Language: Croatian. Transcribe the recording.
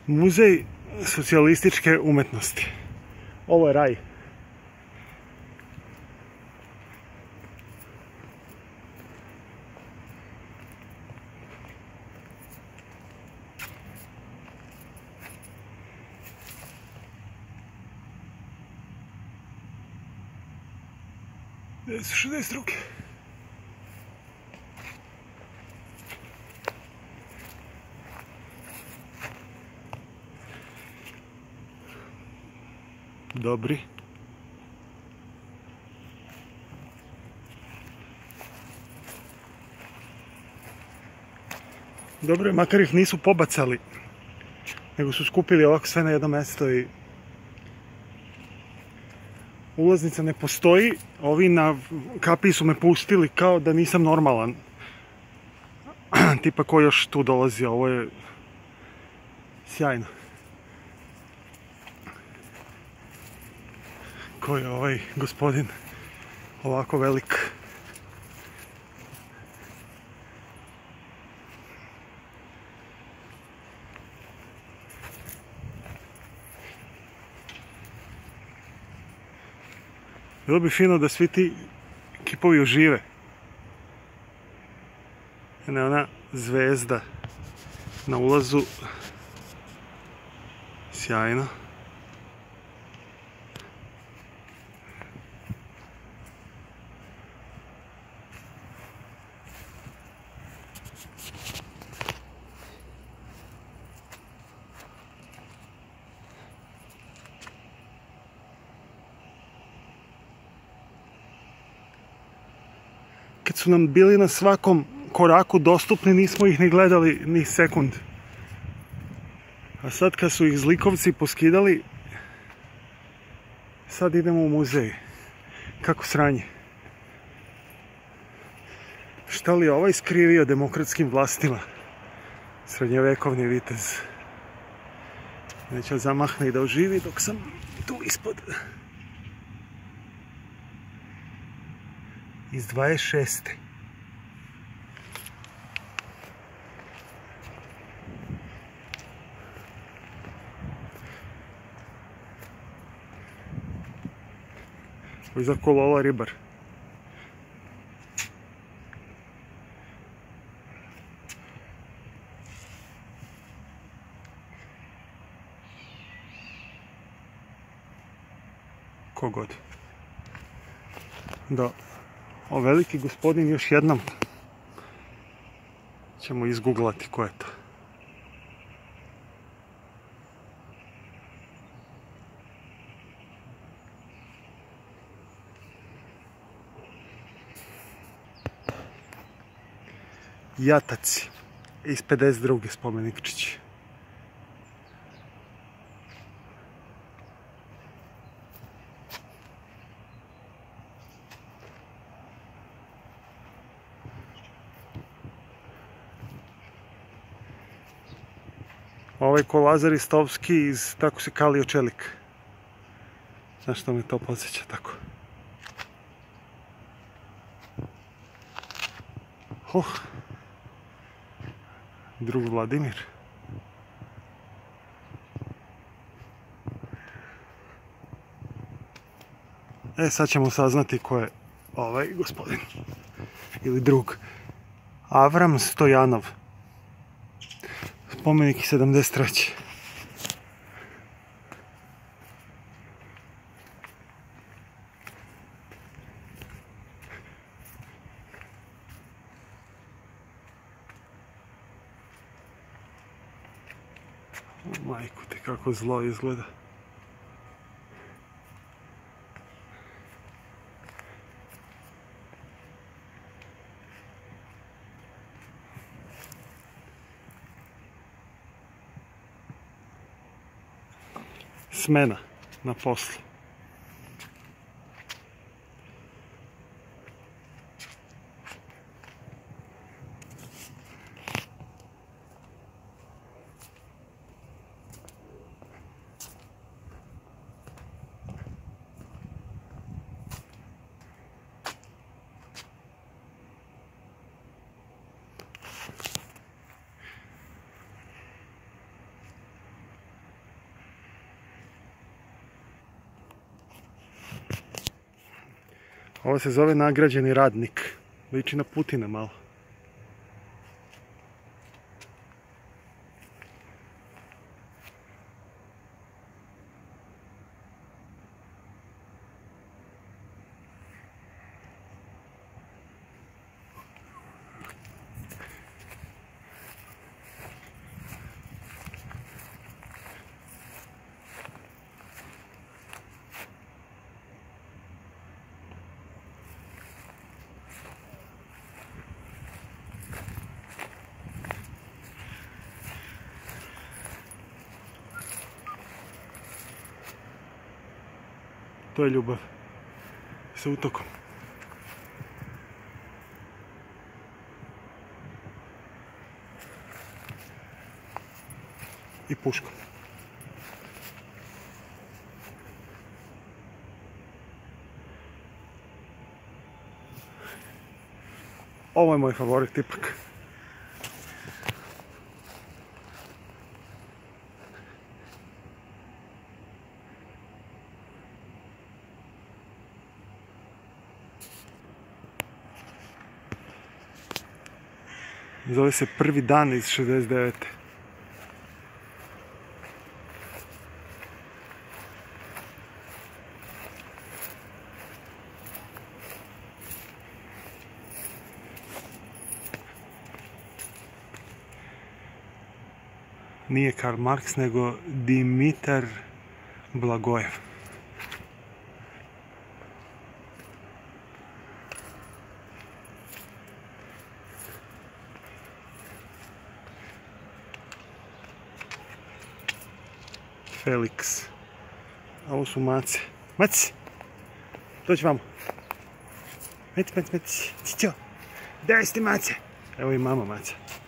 Muzej socijalističke umetnosti. Ovo je raj. Gdje su 60 ruke? Dobri. Dobro je, makar ih nisu pobacali, nego su skupili ovako sve na jedno mjesto i ulaznica ne postoji. Ovi na kapiji su me pustili kao da nisam normalan. Tipa ko još tu dolazi, ovo je sjajno. Ko je ovaj gospodin ovako velik? Bilo bi fino da svi ti kipovi ožive. Ne, ona zvezda na ulazu. Sjajno. Kad su nam bili na svakom koraku dostupni, nismo ih ni gledali ni sekund. A sad kad su ih zlikovci poskidali, sad idemo u muzej. Kako sranje. Šta li je ovaj skrivio demokratskim vlastima? Srednjovekovni vitez. Neće zamahne i da oživi dok sam tu ispod. Iz 26. Iza kolola ribar. Kogod. Da. O veliki gospodin još jednom ćemo izgooglati ko je to. Jataci iz 52. spomenikčići. Ovaj ko Lazar Istovski iz tako se kalio čelik. Znaš što me to podsjeća tako? Drug Vladimir. Sad ćemo saznati ko je ovaj gospodin. Ili drug. Avram Stojanov. Spomenik 73. Majku ti kako zlo izgleda. Smena na poslu. Ovo se zove nagrađeni radnik. Liči na Putina malo. To je ljubav sa utokom. I puškom. Ovo je moj favorit ipak. Zove se Prvi dan iz 69. Nije Karl Marx, nego Dimitar Blagojev. Felix. A ovo su mace. Maci! Dođi vamo. Meci. Cićo. Daj si ti mace. Evo i mama maca.